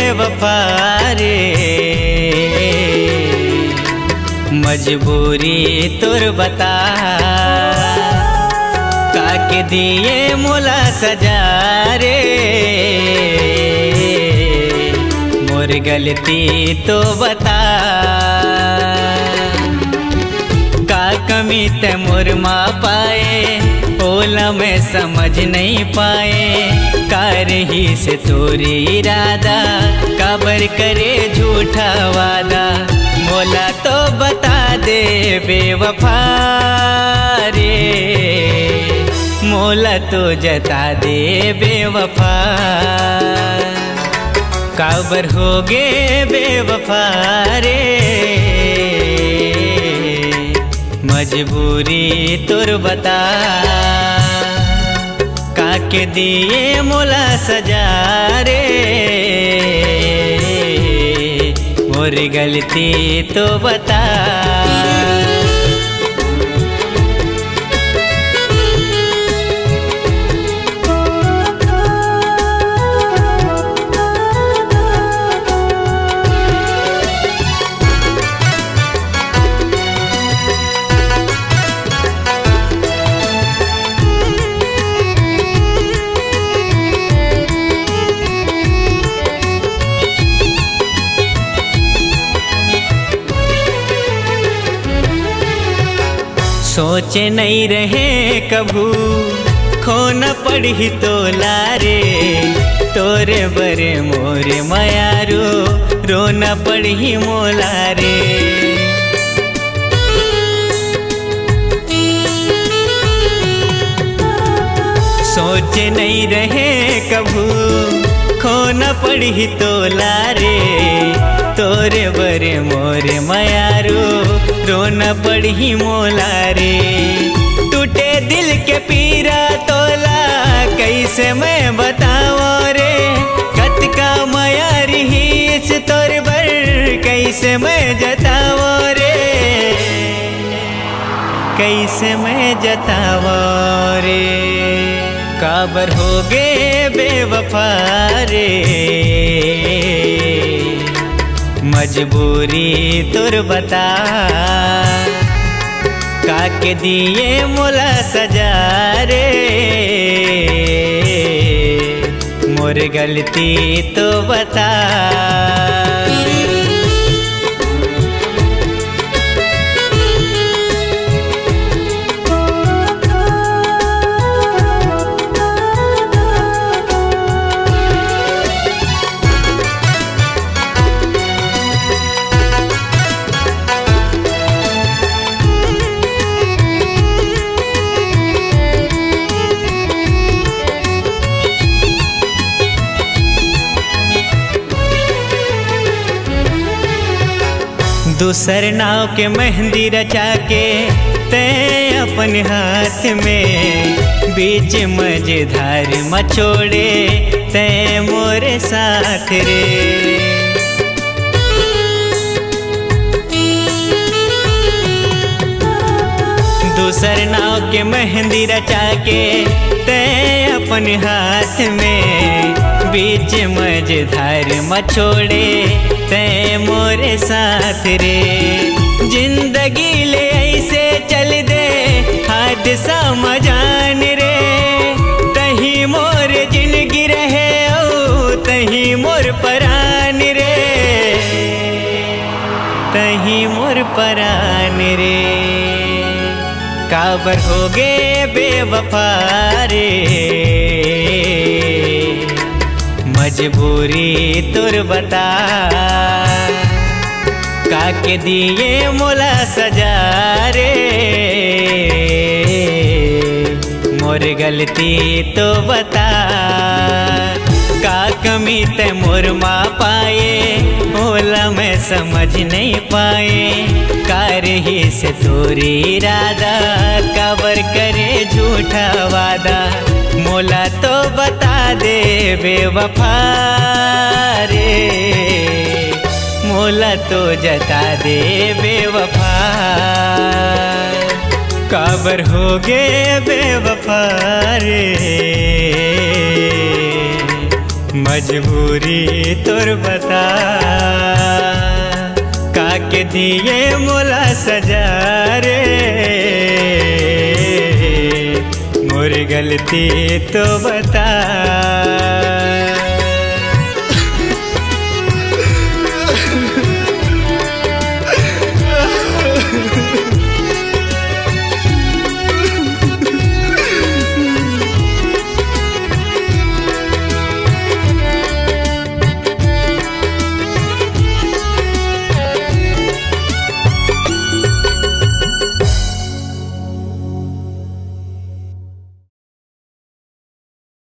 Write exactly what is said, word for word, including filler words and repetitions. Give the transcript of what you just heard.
बेवफा रे, मजबूरी तुर बता काके दिए मोला सजा रे, मोर गलती तो बता का कमी ते मोर माँ पाए, ओला मैं समझ नहीं पाए, कार ही से तोरी इरादा काबर करे झूठा वादा, मोला तो बता दे बेवफा रे, मोला तो जता दे बेवफा, काबर हो गे बेवफा रे, मजबूरी तुर बता काके दिए मोला सजा रे, मोर गलती तो बता। सोचे नहीं रहे कभू खो न पड़ी तो लारे, तोरे बरे मोरे मयारो रो न पड़ी मोलारे, सोचे नहीं रहे कभू खो न पड़ी तो लारे, तोरे बरे मोरे मयारो रो न पड़ी मोलारे, टूटे दिल के पीरा तोला कैसे मैं बताओ रे, कत का मयारी ही इस तोर बर कैसे मैं जताओ रे, कैसे मैं जताओ रे, काबर हो गे बेवफा रे, मजबूरी तुर बता काके दिए मोला सजा रे, मोर गलती तो बता। दूसर नाव के मेहंदी रचा के ते अपन हाथ में, बीच मझधार मछोड़े ते मोरे साथ रे, दूसर नाव के मेहंदी रचा के ते अपन हाथ में, बीच मझधार मछोड़े ते मोरे साथ रे, जिंदगी ले ऐसे चल दे हादसा मजान रे, तही मोर जिंदगी रहे ओ तही मोर परान रे, तही मोर परान रे, काबर हो गे बेवफा रे, मजबूरी तुर बता काके दिए मोला सजा रे, मोर गलती तो बता का कमी ते मोर माँ पाए, ओला मैं समझ नहीं पाए, कार ही से तोरी इरादा काबर करे झूठा वादा, मोला तो बता दे बेवफा रे, मोला तो जता दे बेवफा, काबर हो गे बेवफा रे, मजबूरी तोर बता, काके दिए मोला सजा रे, मोर गलती तो बता।